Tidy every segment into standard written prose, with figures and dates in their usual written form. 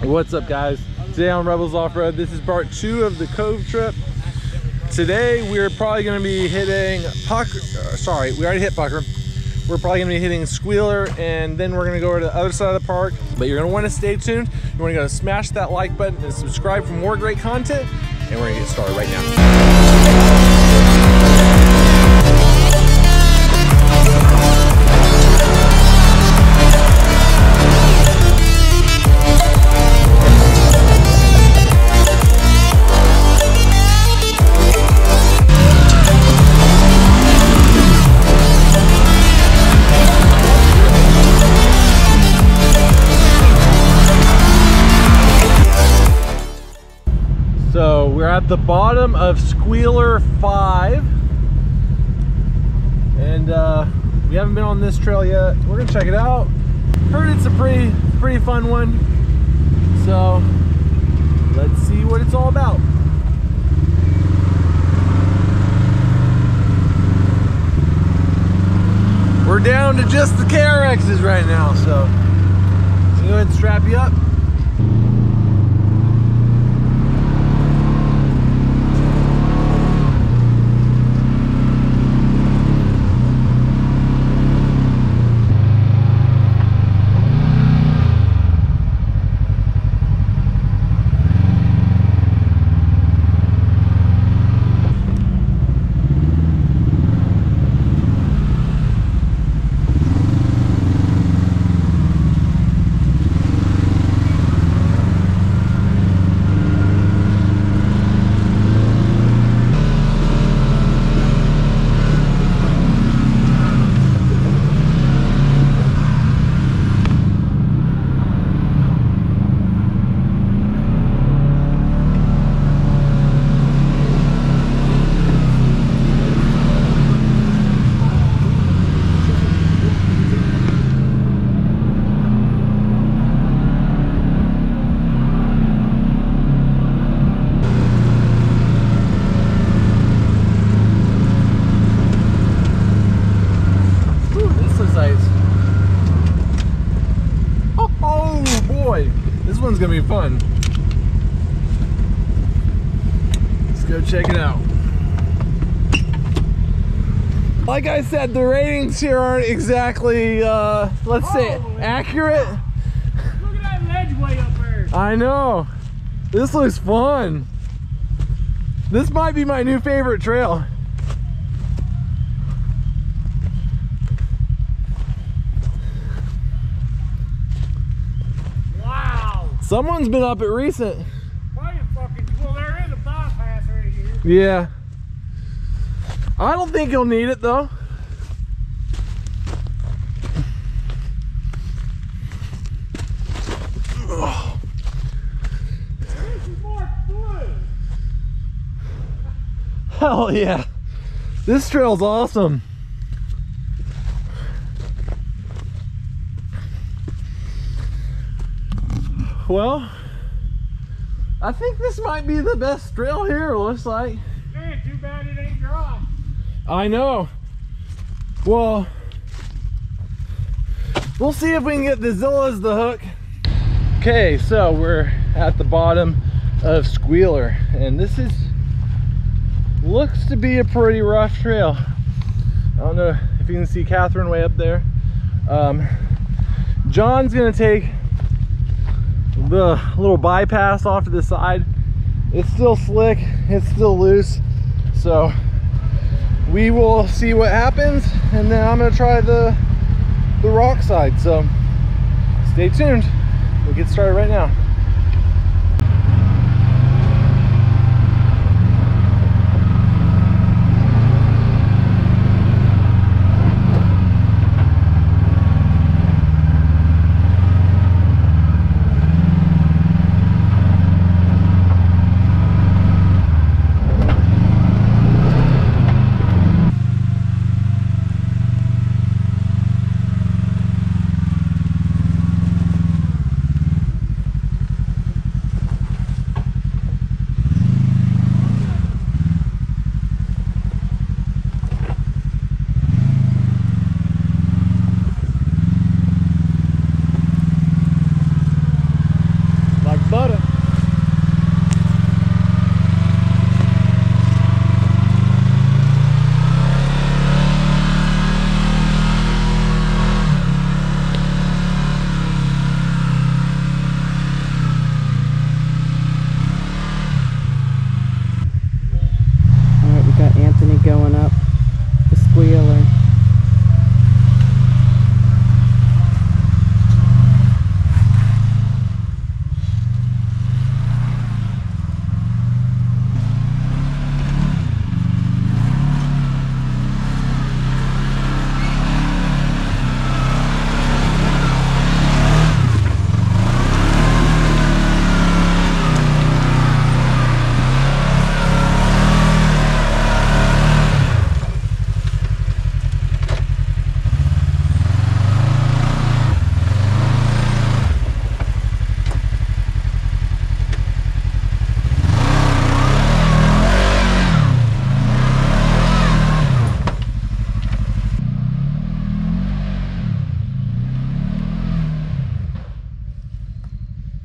What's up, guys? Today on Rebels Off-Road, this is part 2 of the Cove trip. Today we're probably going to be hitting Pucker. Sorry, we already hit Pucker. We're probably going to be hitting Squealer, and then we're going to go over to the other side of the park. But you're going to want to stay tuned. You want to go smash that like button and subscribe for more great content. And we're going to get started right now. So we're at the bottom of Squealer 5, and we haven't been on this trail yet. We're gonna check it out. Heard it's a pretty fun one, so let's see what it's all about. We're down to just the KRXs right now, so go ahead and strap you up. This one's gonna be fun. Let's go check it out. Like I said, the ratings here aren't exactly, let's say, accurate. Look at that ledge way up there. I know. This looks fun. This might be my new favorite trail. Someone's been up it recent. Well, there is a bypass right here. Yeah. I don't think you'll need it though. Oh. This is more fun. Hell yeah. This trail's awesome. Well, I think this might be the best trail here, it looks like. Man, too bad it ain't dry. I know. Well, we'll see if we can get the Zillas the hook. Okay, so we're at the bottom of Squealer, and this looks to be a pretty rough trail. I don't know if you can see Catherine way up there. John's gonna take the little bypass off to the side. It's still slick, it's still loose, so we will see what happens, and then I'm gonna try the rock side, so stay tuned. We'll get started right now.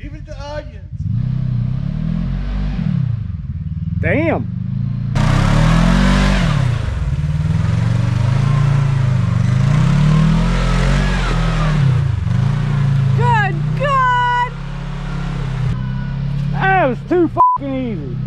Give it the onions. Damn. Good God. That was too fucking easy.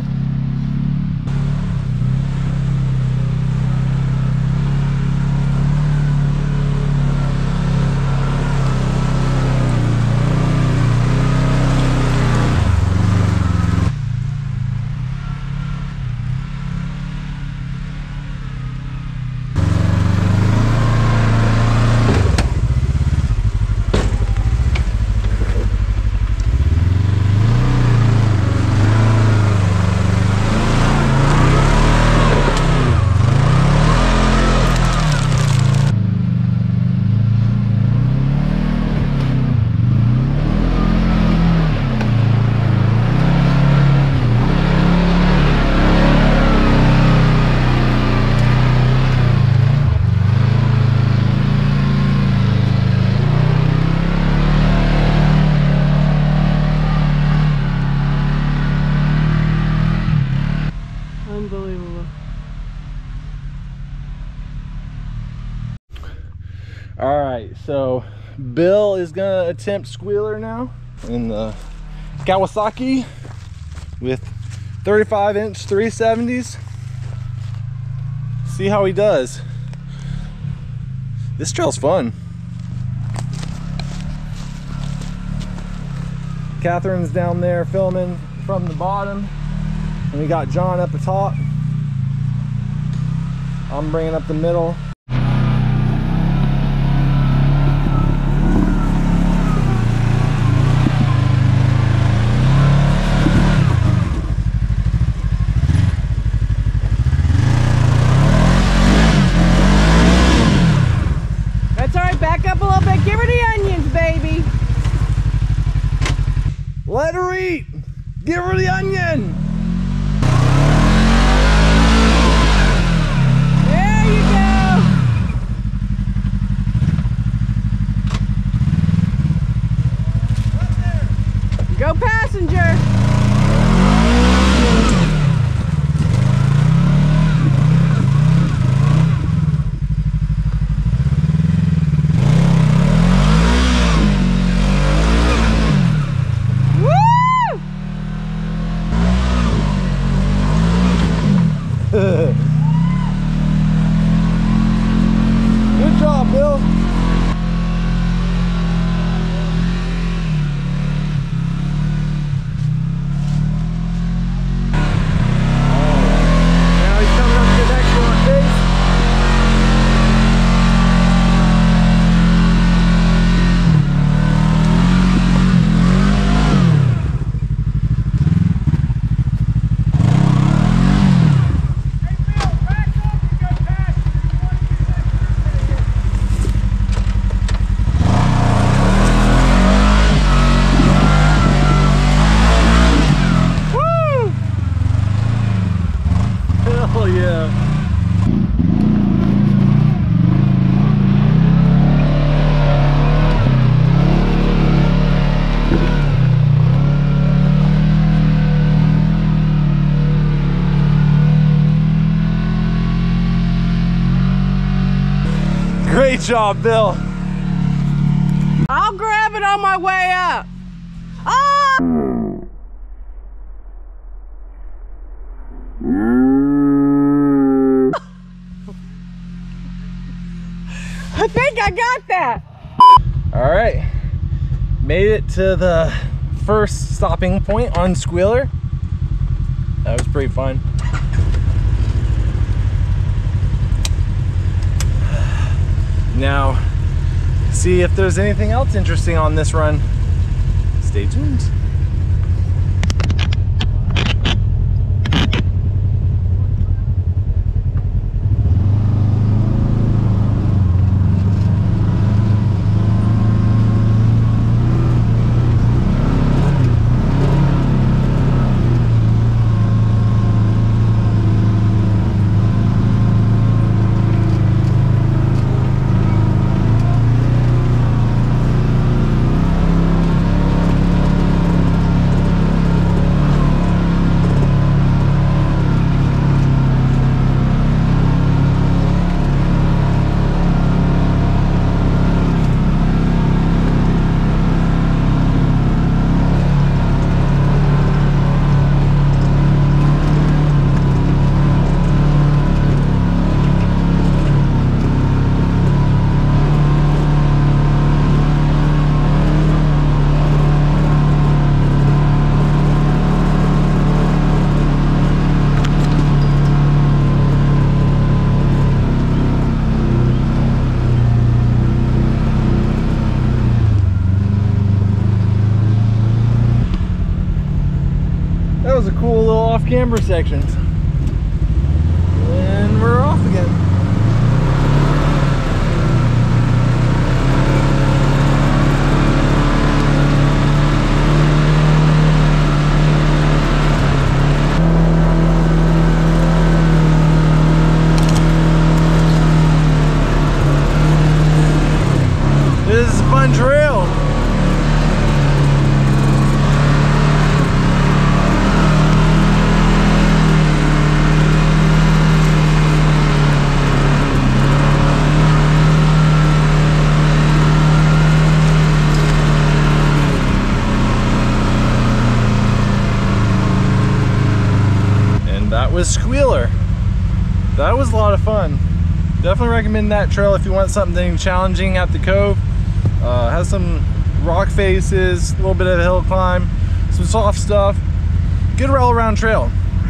Unbelievable. All right, so Bill is gonna attempt Squealer now in the Kawasaki with 35-inch 370s. See how he does. This trail's fun. Catherine's down there filming from the bottom, and we got John up the top. I'm bringing up the middle. That's all right, back up a little bit. Give her the onions, baby. Let her eat. Give her the onion. There you go. Go passenger. Good job, Bill. Now he's coming up to the next one, base. Hell yeah. Great job, Bill. I'll grab it on my way up. Ah! I think I got that. All right, made it to the first stopping point on Squealer. That was pretty fun. Now, see if there's anything else interesting on this run. Stay tuned. That was a cool little off-camber section. And we're off again. This is a fun trail. That was Squealer. That was a lot of fun. Definitely recommend that trail if you want something challenging at the Cove. Has some rock faces, a little bit of a hill climb, some soft stuff. Good all-around trail.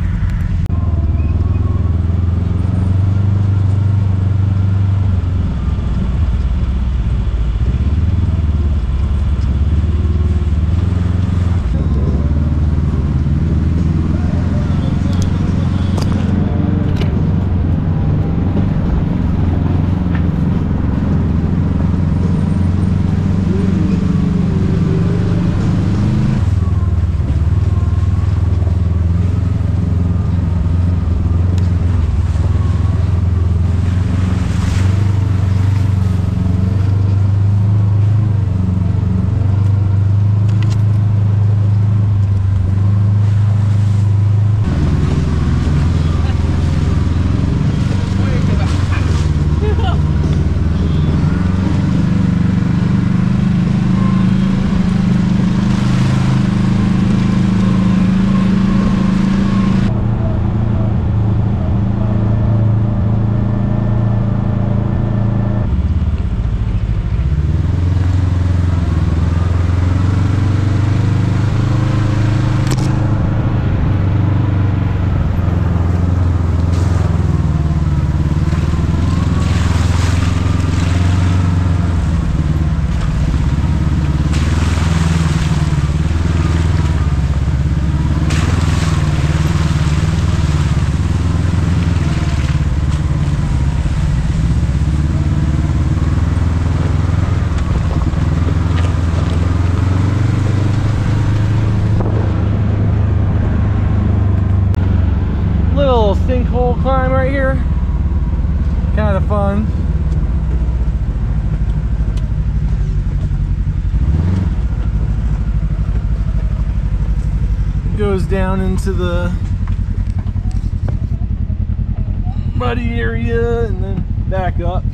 Sinkhole climb right here, kind of fun. Goes down into the muddy area and then back up.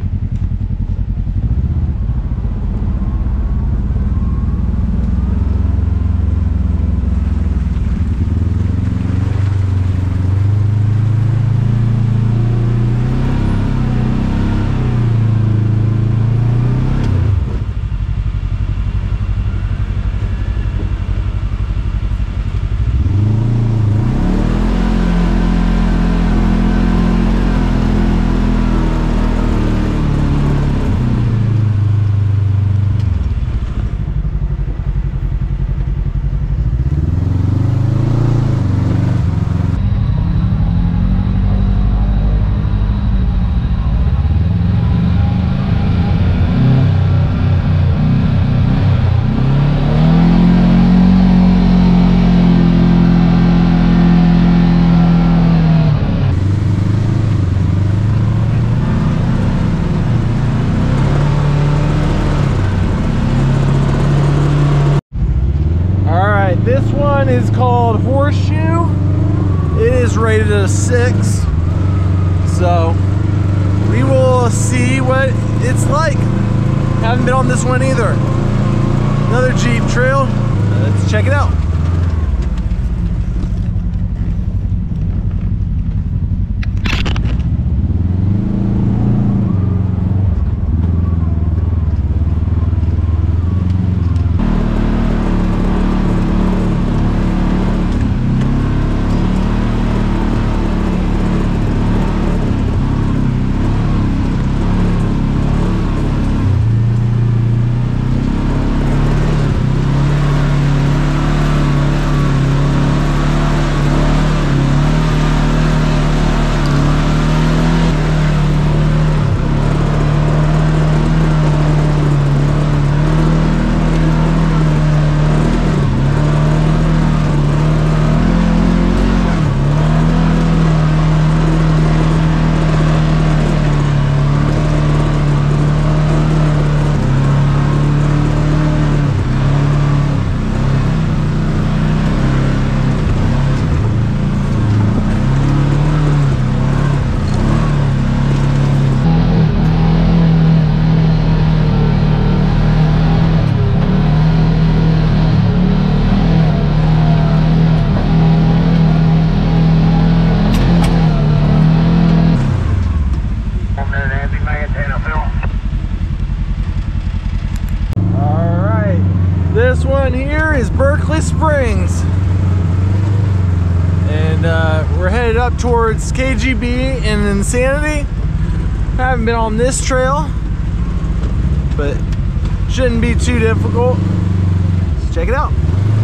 This one is called Horseshoe. It is rated a 6. So we will see what it's like. Haven't been on this one either. Another Jeep trail. Let's check it out. Springs. And we're headed up towards KGB and Insanity. Haven't been on this trail, but shouldn't be too difficult. Let's check it out.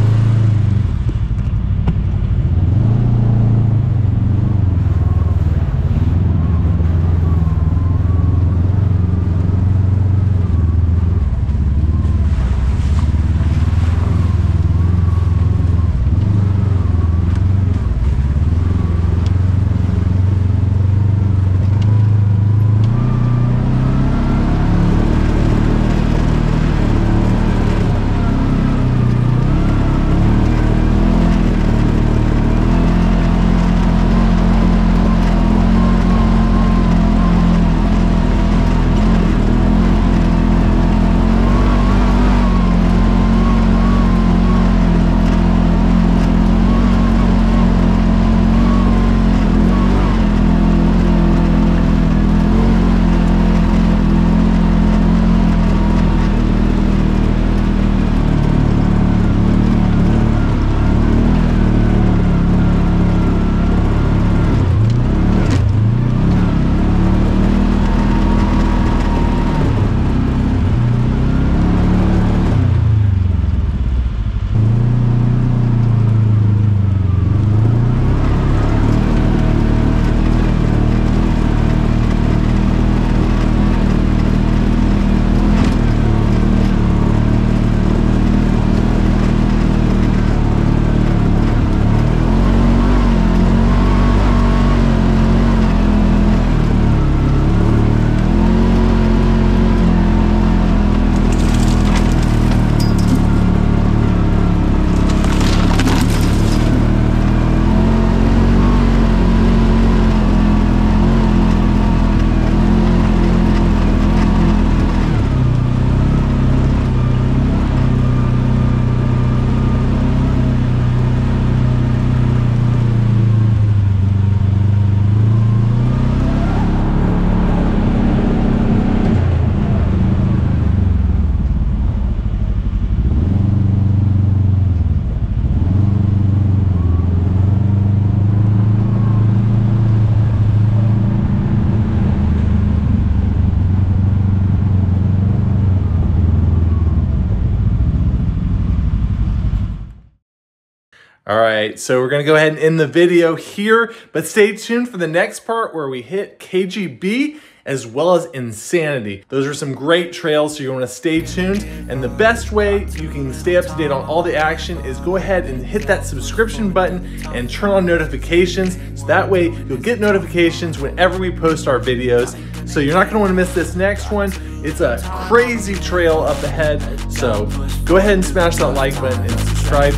All right, so we're gonna go ahead and end the video here, but stay tuned for the next part where we hit KGB as well as Insanity. Those are some great trails, so you wanna stay tuned. And the best way you can stay up to date on all the action is go ahead and hit that subscription button and turn on notifications, so that way you'll get notifications whenever we post our videos. So you're not gonna wanna miss this next one. It's a crazy trail up ahead, so go ahead and smash that like button and subscribe.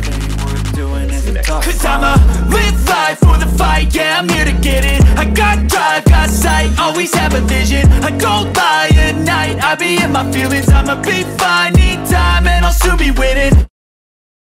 Cause I'ma live life for the fight, yeah, I'm here to get it. I got drive, got sight, always have a vision. I don't lie at night, I be in my feelings. I'ma be fine, need time, and I'll soon be winning.